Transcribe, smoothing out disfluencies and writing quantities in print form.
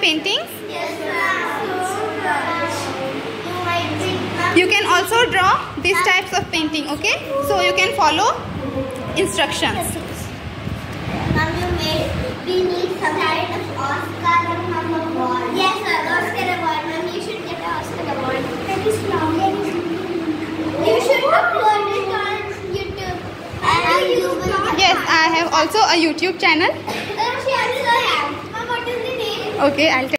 paintings? Yes, ma'am. You can also draw these types of painting, okay? So you can follow instructions. Ma'am, we need some kind of Oscar award. Yes, sir, Oscar award. Ma'am, you should get an Oscar award. That is lovely. You should upload it on YouTube. Yes, I have also a YouTube channel. She also have. Ma'am, what is the name? Okay, I'll tell